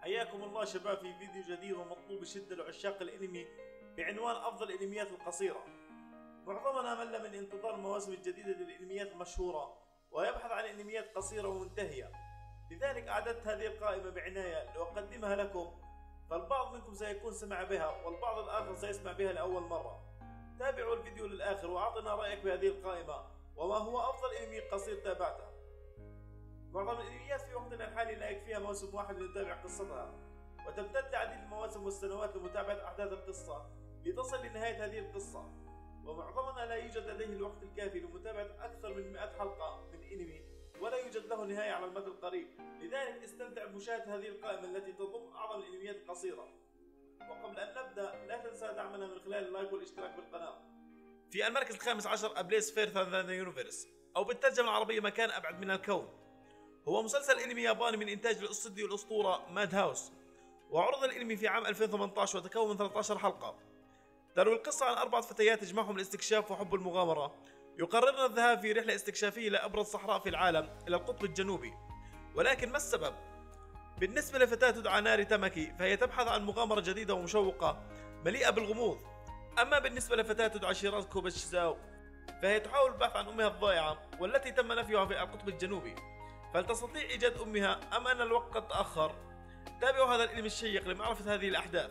حياكم الله شباب في فيديو جديد ومطلوب بشدة لعشاق الانمي بعنوان افضل الانميات القصيرة. معظمنا مل من انتظار المواسم الجديدة للانميات المشهورة ويبحث عن انميات قصيرة ومنتهية، لذلك اعددت هذه القائمة بعناية لأقدمها لكم، فالبعض منكم سيكون سمع بها والبعض الآخر سيسمع بها لأول مرة. تابعوا الفيديو للآخر وأعطنا رأيك بهذه القائمة وما هو أفضل انمي قصير تابعته. معظم الانميات في وقتنا الحالي لا يكفيها موسم واحد لنتابع قصتها، وتمتد لعديد المواسم والسنوات لمتابعة أحداث القصة لتصل لنهاية هذه القصة، ومعظمنا لا يوجد لديه الوقت الكافي لمتابعة أكثر من 100 حلقة من انمي ولا يوجد له نهاية على المدى القريب، لذلك استمتع بمشاهدة هذه القائمة التي تضم أعظم الانميات القصيرة. وقبل أن نبدأ لا تنسى دعمنا من خلال اللايك والاشتراك بالقناة. في المركز الخامس عشر أبليس فيرث ذا يونيفرس، أو بالترجمة العربية مكان أبعد من الكون. هو مسلسل انمي ياباني من انتاج الاستوديو الاسطوره ماد هاوس، وعرض الانمي في عام 2018 وتكون من 13 حلقه. تروي القصه عن 4 فتيات يجمعهم الاستكشاف وحب المغامره، يقررن الذهاب في رحله استكشافيه الى ابرز صحراء في العالم الى القطب الجنوبي. ولكن ما السبب؟ بالنسبه لفتاه تدعى ناري تاماكي فهي تبحث عن مغامره جديده ومشوقه مليئه بالغموض. اما بالنسبه لفتاه تدعى شيراز كوباشيزاو فهي تحاول البحث عن امها الضائعه والتي تم نفيها في القطب الجنوبي، فهل تستطيع إيجاد أمها أم أن الوقت قد تأخر؟ تابعوا هذا الانمي الشيق لمعرفة هذه الأحداث.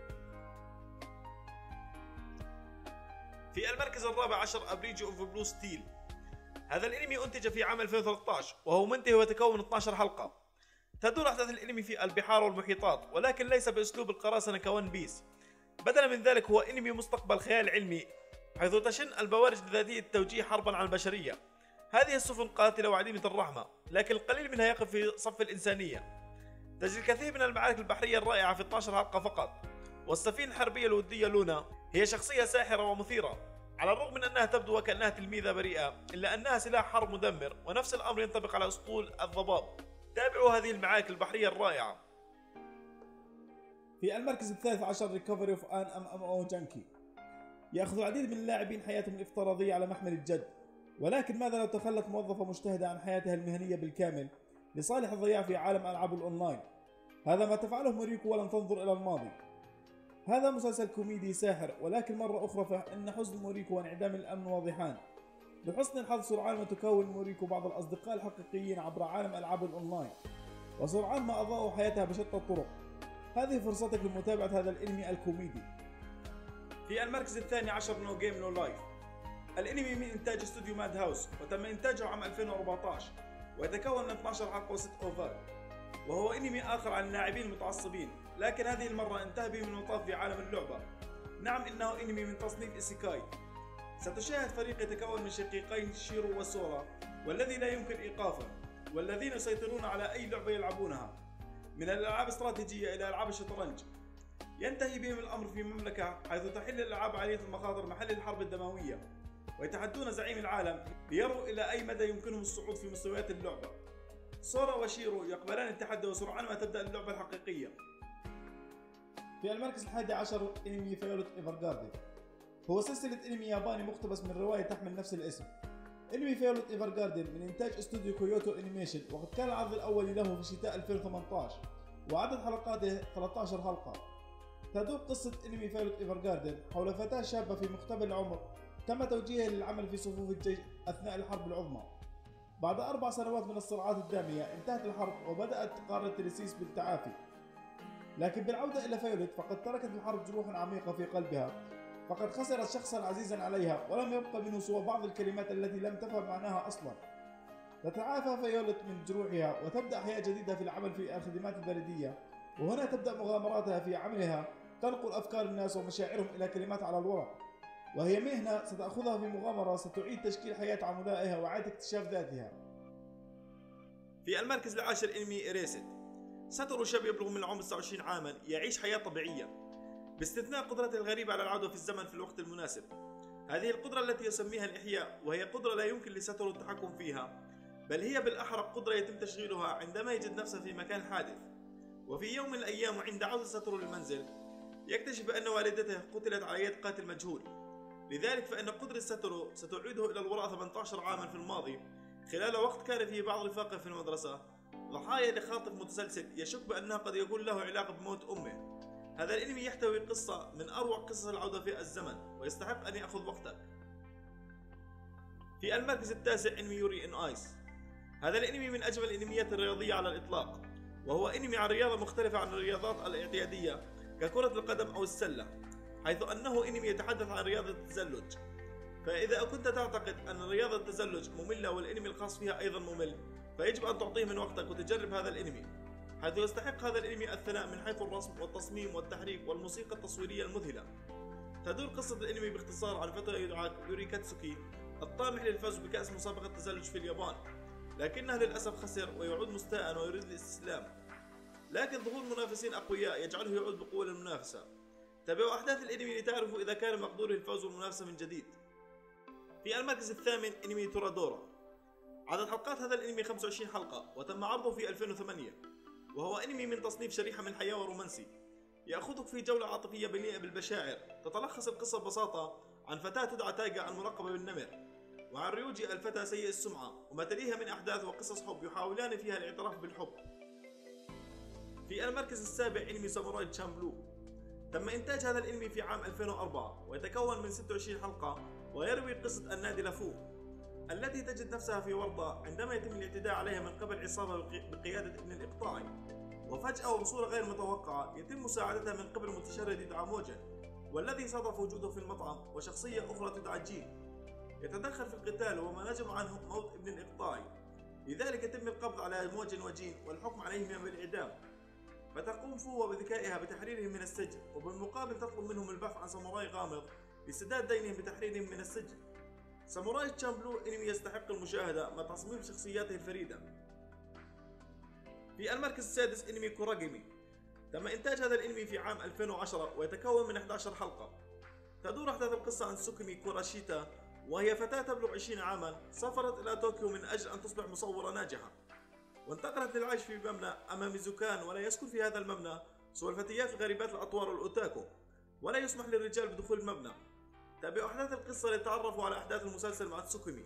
في المركز الرابع عشر أبريج أوف بلو ستيل. هذا الانمي أنتج في عام 2013 وهو منتهي وتكون من 12 حلقة. تدور أحداث الانمي في البحار والمحيطات، ولكن ليس بأسلوب القراصنة كون بيس، بدلا من ذلك هو انمي مستقبل خيال علمي، حيث تشن البوارج ذاتية التوجيه حربا على البشرية. هذه السفن قاتلة وعديمة الرحمة، لكن القليل منها يقف في صف الإنسانية. تجري الكثير من المعارك البحرية الرائعة في 12 حلقة فقط، والسفينة الحربية الودية لونا هي شخصية ساحرة ومثيرة، على الرغم من أنها تبدو وكأنها تلميذة بريئة إلا أنها سلاح حرب مدمر، ونفس الأمر ينطبق على أسطول الضباب. تابعوا هذه المعارك البحرية الرائعة. في المركز الثالث عشر ريكفري اوف ان MMO جانكي. يأخذ العديد من اللاعبين حياتهم الافتراضية على محمل الجد، ولكن ماذا لو تخلت موظفة مجتهدة عن حياتها المهنية بالكامل لصالح الضياع في عالم ألعاب الأونلاين؟ هذا ما تفعله موريكو ولن تنظر إلى الماضي. هذا مسلسل كوميدي ساحر، ولكن مرة أخرى فإن حزن موريكو وانعدام الأمن واضحان. لحسن الحظ سرعان ما تكون موريكو بعض الأصدقاء الحقيقيين عبر عالم ألعاب الأونلاين، وسرعان ما أضاءوا حياتها بشتى الطرق. هذه فرصتك لمتابعة هذا الانمي الكوميدي. في المركز الثاني عشر نو جيم نو لايف. الانمي من انتاج استوديو ماد هاوس، وتم انتاجه عام 2014 ويتكون من 12 حلقة و6 اوفات، وهو انمي اخر عن اللاعبين المتعصبين، لكن هذه المرة انتهى بهم المطاف في عالم اللعبة. نعم، انه انمي من تصنيف إيسيكاي. ستشاهد فريق يتكون من شقيقين شيرو وسورا، والذي لا يمكن ايقافه، والذين يسيطرون على اي لعبة يلعبونها، من الالعاب الاستراتيجية الى العاب الشطرنج. ينتهي بهم الامر في مملكة حيث تحل الالعاب عالية المخاطر محل الحرب الدموية، ويتحدون زعيم العالم ليروا إلى أي مدى يمكنهم الصعود في مستويات اللعبة. سورا وشيرو يقبلان التحدي وسرعان ما تبدأ اللعبة الحقيقية. في المركز الحادي عشر انمي فيولت ايفرغاردن. هو سلسلة انمي ياباني مقتبس من رواية تحمل نفس الاسم. انمي فيولت ايفرغاردن من انتاج استوديو كويوتو انيميشن، وقد كان العرض الأول له في شتاء 2018، وعدد حلقاته 13 حلقة. تدور قصة انمي فيولت ايفرغاردن حول فتاة شابة في مقتبل العمر تم توجيهها للعمل في صفوف الجيش أثناء الحرب العظمى. بعد 4 سنوات من الصراعات الدامية انتهت الحرب وبدأت قارة تريسيس بالتعافي، لكن بالعودة إلى فيولت فقد تركت الحرب جروحا عميقة في قلبها، فقد خسرت شخصا عزيزا عليها ولم يبقى منه سوى بعض الكلمات التي لم تفهم معناها أصلا. تتعافى فيولت من جروحها وتبدأ حياة جديدة في العمل في الخدمات البريدية، وهنا تبدأ مغامراتها في عملها تنقل أفكار الناس ومشاعرهم إلى كلمات على الورق، وهي مهنة ستأخذها في مغامرة ستعيد تشكيل حياة عملائها وإعادة اكتشاف ذاتها. في المركز العاشر انمي إيريسد. ساتورو شاب يبلغ من العمر 29 عاما، يعيش حياة طبيعية باستثناء قدرته الغريبة على العودة في الزمن في الوقت المناسب. هذه القدرة التي يسميها الإحياء، وهي قدرة لا يمكن لساتورو التحكم فيها، بل هي بالأحرى قدرة يتم تشغيلها عندما يجد نفسه في مكان حادث. وفي يوم من الأيام وعند عودة ساتورو للمنزل يكتشف أن والدته قتلت على يد قاتل مجهول، لذلك فإن قدرة ساتورو ستعيده إلى الوراء 18 عاما في الماضي، خلال وقت كان فيه بعض رفاقه في المدرسة ضحايا لخاطف متسلسل يشك بأنه قد يكون له علاقة بموت أمه. هذا الأنمي يحتوي قصة من أروع قصص العودة في الزمن ويستحق أن يأخذ وقتك. في المركز التاسع أنمي يوري إن آيس. هذا الأنمي من أجمل الأنميات الرياضية على الإطلاق، وهو أنمي عن رياضة مختلفة عن الرياضات الاعتيادية ككرة القدم أو السلة، حيث أنه أنمي يتحدث عن رياضة التزلج. فإذا كنت تعتقد أن رياضة التزلج مملة والأنمي الخاص فيها أيضا ممل، فيجب أن تعطيه من وقتك وتجرب هذا الأنمي، حيث يستحق هذا الأنمي الثناء من حيث الرسم والتصميم والتحريك والموسيقى التصويرية المذهلة. تدور قصة الأنمي باختصار عن فتى يدعى يوري كاتسوكي الطامح للفوز بكأس مسابقة التزلج في اليابان، لكنه للأسف خسر ويعود مستاء ويريد الاستسلام، لكن ظهور منافسين أقوياء يجعله يعود بقوة للمنافسة. تابعوا أحداث الأنمي لتعرفوا إذا كان مقدوره الفوز والمنافسة من جديد. في المركز الثامن أنمي تورادورا. عدد حلقات هذا الأنمي 25 حلقة، وتم عرضه في 2008، وهو أنمي من تصنيف شريحة من حياة ورومانسي، يأخذك في جولة عاطفية مليئة بالمشاعر. تتلخص القصة ببساطة عن فتاة تدعى تايغا الملقبة بالنمر، وعن ريوجي الفتى سيء السمعة، وما تليها من أحداث وقصص حب يحاولان فيها الاعتراف بالحب. في المركز السابع أنمي ساموراي تشامبلو. تم إنتاج هذا الأنمي في عام 2004، ويتكون من 26 حلقة، ويروي قصة النادي لافو التي تجد نفسها في ورطة عندما يتم الاعتداء عليها من قبل عصابة بقيادة ابن الإقطاعي، وفجأة وبصورة غير متوقعة يتم مساعدتها من قبل متشرد يدعى موجن، والذي صادف وجوده في المطعم، وشخصية أخرى تدعى جين يتدخل في القتال، وما نجم عنه موت ابن الإقطاعي. لذلك يتم القبض على موجن وجين والحكم عليهما بالإعدام. فتقوم فو بذكائها بتحريرهم من السجن، وبالمقابل تطلب منهم البحث عن ساموراي غامض لسداد دينهم بتحريرهم من السجن. ساموراي تشامبلو أنمي يستحق المشاهدة مع تصميم شخصياته الفريدة. في المركز السادس أنمي كوراجيمي. تم إنتاج هذا الأنمي في عام 2010، ويتكون من 11 حلقة. تدور أحداث القصة عن سوكيمي كوراشيتا، وهي فتاة تبلغ 20 عاما، سافرت إلى طوكيو من أجل أن تصبح مصورة ناجحة، وانتقلت للعيش في مبنى أمامي زوكان، ولا يسكن في هذا المبنى سوى الفتيات الغريبات الأطوار والأوتاكو، ولا يسمح للرجال بدخول المبنى. تابعوا أحداث القصة لتتعرفوا على أحداث المسلسل مع تسوكيمي.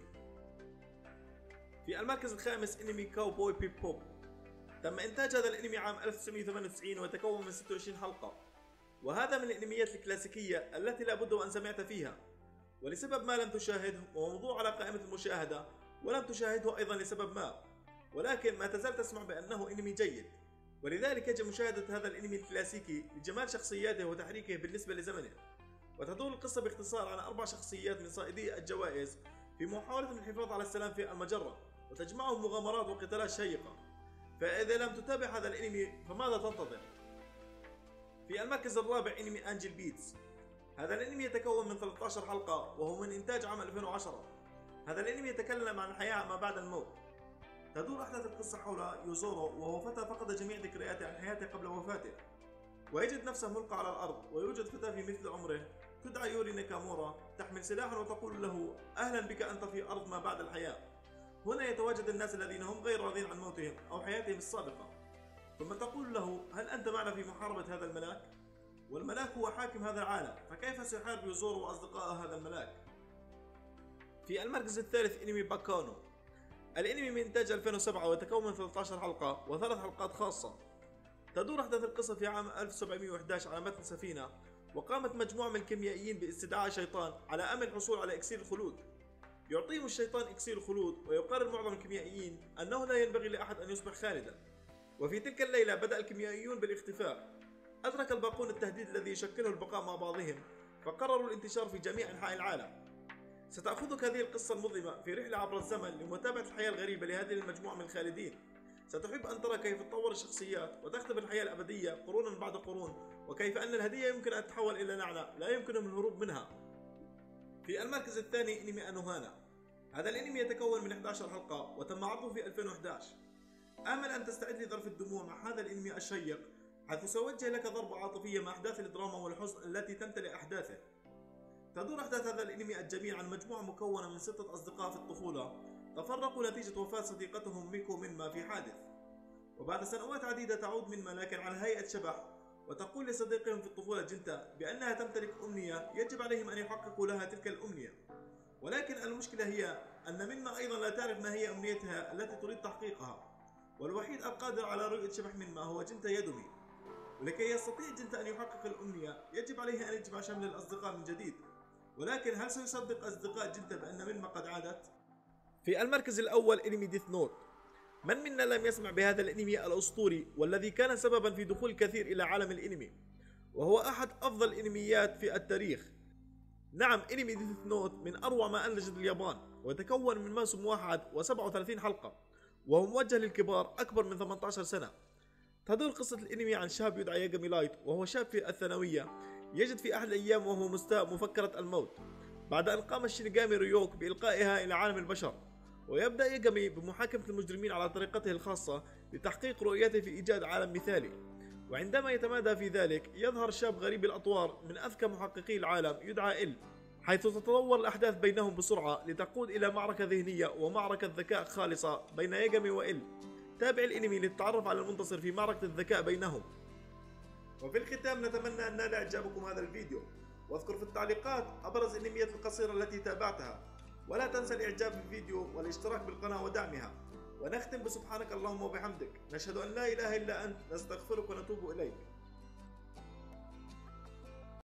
في المركز الخامس أنمي كاوبوي بيبوب. تم إنتاج هذا الأنمي عام 1998، ويتكون من 26 حلقة، وهذا من الأنميات الكلاسيكية التي لا بد وأن سمعت فيها، ولسبب ما لم تشاهده، وموضوع على قائمة المشاهدة ولم تشاهده أيضا لسبب ما، ولكن ما تزال تسمع بأنه أنمي جيد، ولذلك يجب مشاهدة هذا الأنمي الكلاسيكي لجمال شخصياته وتحريكه بالنسبة لزمنه. وتدور القصة باختصار عن 4 شخصيات من صائدي الجوائز في محاولة الحفاظ على السلام في المجرة، وتجمعهم مغامرات وقتالات شيقة. فإذا لم تتابع هذا الأنمي فماذا تنتظر؟ في المركز الرابع أنمي أنجل بيتس. هذا الأنمي يتكون من 13 حلقة، وهو من إنتاج عام 2010. هذا الأنمي يتكلم عن الحياة ما بعد الموت. تدور أحداث القصة حول يوزورو، وهو فتى فقد جميع ذكرياته عن حياته قبل وفاته، ويجد نفسه ملقى على الأرض، ويوجد فتاة في مثل عمره تدعى يوري ناكامورا تحمل سلاحا وتقول له أهلا بك أنت في أرض ما بعد الحياة. هنا يتواجد الناس الذين هم غير راضين عن موتهم أو حياتهم السابقة، ثم تقول له هل أنت معنا في محاربة هذا الملاك؟ والملاك هو حاكم هذا العالم، فكيف سيحارب يوزورو وأصدقاء هذا الملاك؟ في المركز الثالث أنمي باكانو. الأنمي من إنتاج 2007، ويتكون من 13 حلقة و3 حلقات خاصة. تدور أحداث القصة في عام 1711 على متن سفينة، وقامت مجموعة من الكيميائيين باستدعاء شيطان على أمل الحصول على إكسير الخلود. يعطيهم الشيطان إكسير الخلود، ويقرر معظم الكيميائيين أنه لا ينبغي لأحد أن يصبح خالدا. وفي تلك الليلة بدأ الكيميائيون بالاختفاء. أدرك الباقون التهديد الذي يشكله البقاء مع بعضهم، فقرروا الانتشار في جميع أنحاء العالم. ستأخذك هذه القصة المظلمة في رحلة عبر الزمن لمتابعة الحياة الغريبة لهذه المجموعة من الخالدين. ستحب أن ترى كيف تطور الشخصيات وتختبر الحياة الأبدية قرونا بعد قرون، وكيف أن الهدية يمكن أن تتحول إلى نعنع لا يمكنهم الهروب منها. في المركز الثاني أنمي أنوهانا. هذا الأنمي يتكون من 11 حلقة، وتم عرضه في 2011. آمل أن تستعد لظرف الدموع مع هذا الأنمي الشيق، حيث سأوجه لك ضربة عاطفية مع أحداث الدراما والحزن التي تمتلئ أحداثه. تدور أحداث هذا الأنمي الجميل عن مجموعة مكونة من 6 أصدقاء في الطفولة تفرقوا نتيجة وفاة صديقتهم ميكو مينما في حادث، وبعد سنوات عديدة تعود مينما لكن على هيئة شبح، وتقول لصديقهم في الطفولة جنتا بأنها تمتلك أمنية يجب عليهم أن يحققوا لها تلك الأمنية. ولكن المشكلة هي أن مينما أيضا لا تعرف ما هي أمنيتها التي تريد تحقيقها، والوحيد القادر على رؤية شبح منما هو جنتا يدومي. ولكي يستطيع جنتا أن يحقق الأمنية يجب عليه أن يجمع شمل الأصدقاء من جديد. ولكن هل سيصدق أصدقاء جنتا بأن منما قد عادت؟ في المركز الأول أنمي ديث نوت. من منا لم يسمع بهذا الأنمي الأسطوري والذي كان سببا في دخول الكثير إلى عالم الأنمي، وهو أحد أفضل الأنميات في التاريخ. نعم، أنمي ديث نوت من أروع ما أنتجت اليابان، ويتكون من موسم واحد و37 حلقة، وهو موجه للكبار أكبر من 18 سنة. تدور قصة الأنمي عن شاب يدعى ياغامي لايت، وهو شاب في الثانوية يجد في أحد الأيام وهو مستاء مفكرة الموت بعد أن قام الشينيغامي ريوك بإلقائها إلى عالم البشر. ويبدأ ياغامي بمحاكمة المجرمين على طريقته الخاصة لتحقيق رؤيته في إيجاد عالم مثالي. وعندما يتمادى في ذلك يظهر شاب غريب الأطوار من أذكى محققي العالم يدعى إل، حيث تتطور الأحداث بينهم بسرعة لتقود إلى معركة ذهنية ومعركة ذكاء خالصة بين ياغامي وإل. تابع الأنمي للتعرف على المنتصر في معركة الذكاء بينهم. وفي الختام نتمنى أن نال إعجابكم هذا الفيديو، واذكر في التعليقات أبرز الأنميات القصيرة التي تابعتها، ولا تنسى الإعجاب بالفيديو والاشتراك بالقناة ودعمها. ونختم بسبحانك اللهم وبحمدك، نشهد أن لا إله إلا أنت، نستغفرك ونتوب إليك.